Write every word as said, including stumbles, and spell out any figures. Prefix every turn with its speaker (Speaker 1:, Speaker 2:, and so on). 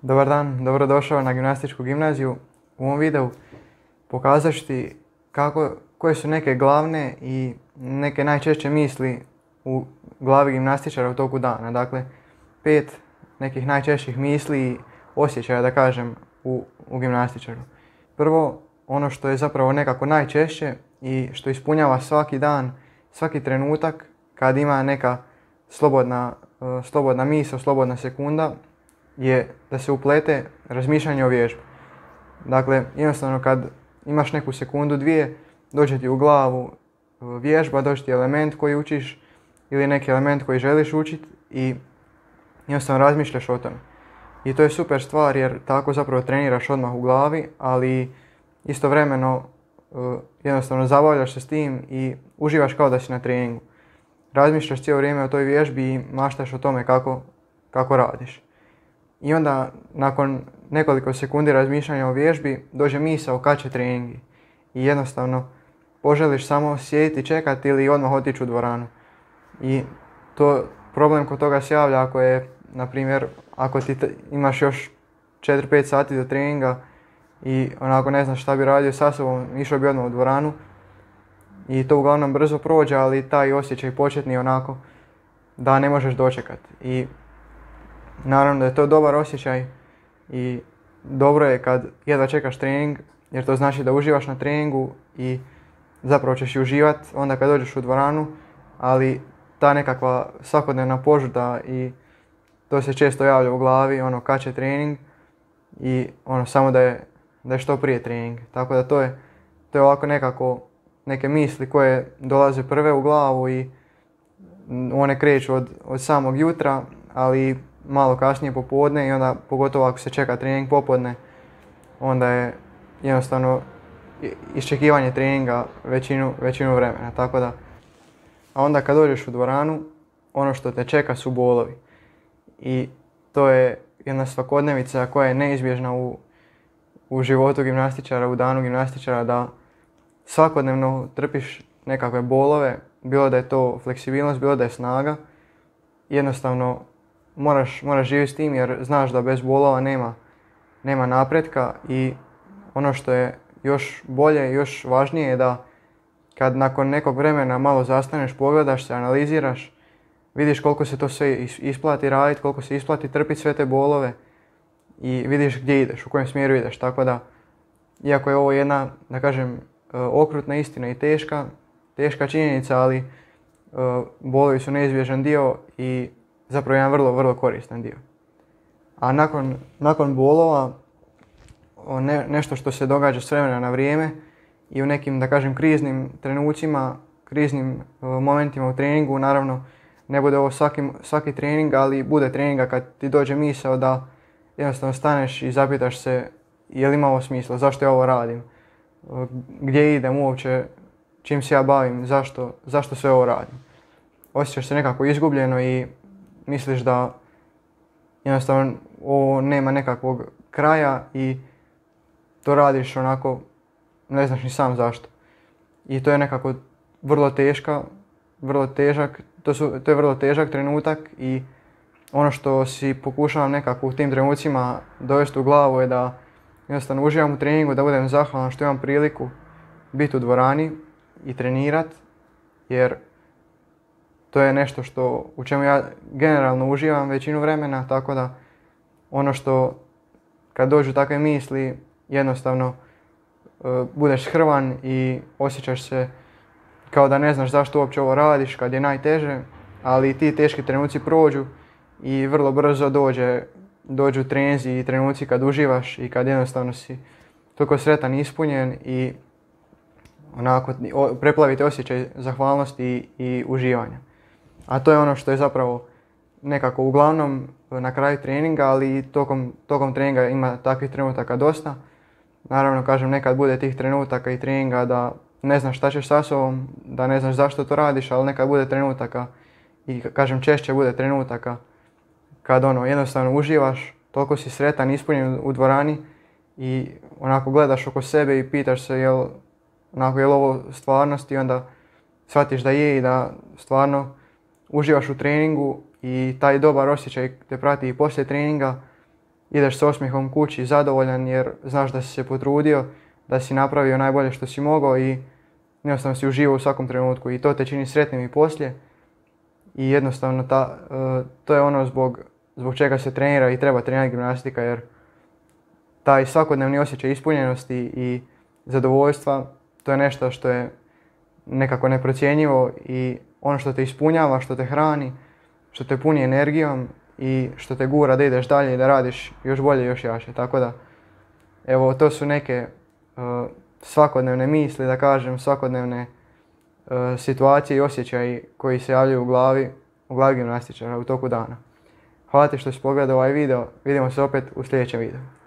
Speaker 1: Dobar dan, dobrodošao na gimnastičku gimnaziju. U ovom videu pokazat ću ti kako, koje su neke glavne i neke najčešće misli u glavi gimnastičara u toku dana. Dakle, pet nekih najčešćih misli i osjećaja, da kažem, u, u gimnastičaru. Prvo, ono što je zapravo nekako najčešće i što ispunjava svaki dan, svaki trenutak kad ima neka slobodna, uh, slobodna misao, slobodna sekunda, je da se uplete razmišljanje o vježbi. Dakle, jednostavno kad imaš neku sekundu, dvije, dođe ti u glavu vježba, dođe ti element koji učiš ili neki element koji želiš učiti i jednostavno razmišljaš o tome. I to je super stvar jer tako zapravo treniraš odmah u glavi, ali istovremeno jednostavno zabavljaš se s tim i uživaš kao da si na treningu. Razmišljaš cijelo vrijeme o toj vježbi i maštaš o tome kako, kako radiš. I onda, nakon nekoliko sekundi razmišljanja o vježbi, dođe misao kad će treningi. I jednostavno poželiš samo sjediti, čekati ili odmah otići u dvoranu. I to, problem kod toga se javlja ako je, na primjer, ako ti t- imaš još četiri pet sati do treninga i onako ne znaš šta bi radio sa sobom, išao bi odmah u dvoranu. I to uglavnom brzo prođe, ali taj osjećaj početni onako da ne možeš dočekati. I naravno da je to dobar osjećaj i dobro je kad jedva čekaš trening jer to znači da uživaš na treningu i zapravo ćeš i uživat onda kad dođeš u dvoranu, ali ta nekakva svakodnevna požuda i to se često javlja u glavi, ono kad će trening i ono samo da je, da je što prije trening. Tako da to je, to je ovako nekako neke misli koje dolaze prve u glavu i one kreću od, od samog jutra, ali malo kasnije popodne i onda pogotovo ako se čeka trening popodne, onda je jednostavno iščekivanje treninga većinu, većinu vremena. Tako da, a onda kad dođeš u dvoranu, ono što te čeka su bolovi. I to je jedna svakodnevica koja je neizbježna u, u životu gimnastičara, u danu gimnastičara, da svakodnevno trpiš nekakve bolove, bilo da je to fleksibilnost, bilo da je snaga. Jednostavno moraš, moraš živjeti s tim jer znaš da bez bolova nema, nema napretka i ono što je još bolje, još važnije je da kad nakon nekog vremena malo zastaneš, pogledaš se, analiziraš, vidiš koliko se to sve isplati raditi, koliko se isplati trpiti sve te bolove i vidiš gdje ideš, u kojem smjeru ideš. Tako da, iako je ovo jedna, da kažem, okrutna istina i teška, teška činjenica, ali bolovi su neizbježan dio i zapravo jedan vrlo, vrlo koristan dio. A nakon, nakon bolova, ne, nešto što se događa s vremena na vrijeme i u nekim, da kažem, kriznim trenucima, kriznim uh, momentima u treningu, naravno ne bude ovo svaki, svaki trening, ali bude treninga kad ti dođe misao da jednostavno staneš i zapitaš se je li ima ovo smisla, zašto ja ovo radim, uh, gdje idem uopće, čim se ja bavim, zašto, zašto sve ovo radim. Osjećaš se nekako izgubljeno i misliš da jednostavno ovo nema nekakvog kraja i to radiš onako, ne znaš ni sam zašto. I to je nekako vrlo teška, vrlo težak, to, su, to je vrlo težak trenutak i ono što si pokušavam nekako u tim trenucima dovesti u glavu je da jednostavno uživam u treningu, da budem zahvalan što imam priliku biti u dvorani i trenirat, jer to je nešto što, u čemu ja generalno uživam većinu vremena, tako da ono što kad dođu takve misli jednostavno uh, budeš hrvan i osjećaš se kao da ne znaš zašto uopće ovo radiš kad je najteže, ali ti teški trenuci prođu i vrlo brzo dođe, dođu treninzi i trenuci kad uživaš i kad jednostavno si toliko sretan i ispunjen i onako o, preplavite osjećaj zahvalnosti i, i uživanja. A to je ono što je zapravo nekako uglavnom na kraju treninga, ali i tokom, tokom treninga ima takvih trenutaka dosta. Naravno, kažem, nekad bude tih trenutaka i treninga da ne znaš šta ćeš sa sobom, da ne znaš zašto to radiš, ali nekad bude trenutaka i kažem češće bude trenutaka kad ono jednostavno uživaš, toliko si sretan, ispunjen u dvorani i onako gledaš oko sebe i pitaš se jel, onako, jel ovo stvarnost i onda shvatiš da je i da stvarno uživaš u treningu i taj dobar osjećaj te prati i poslije treninga ideš s osmijehom kući zadovoljan jer znaš da si se potrudio, da si napravio najbolje što si mogao i jednostavno si uživao u svakom trenutku i to te čini sretnim i poslije. I jednostavno ta, uh, to je ono zbog, zbog čega se trenira i treba trenirati gimnastika, jer taj svakodnevni osjećaj ispunjenosti i zadovoljstva, to je nešto što je nekako neprocjenjivo i ono što te ispunjava, što te hrani, što te puni energijom i što te gura da ideš dalje i da radiš još bolje i još jače. Tako da, evo, to su neke uh, svakodnevne misli, da kažem, svakodnevne uh, situacije i osjećaji koji se javljaju u glavi, u glavi gimnastičara u toku dana. Hvala ti što si pogledao ovaj video, vidimo se opet u sljedećem videu.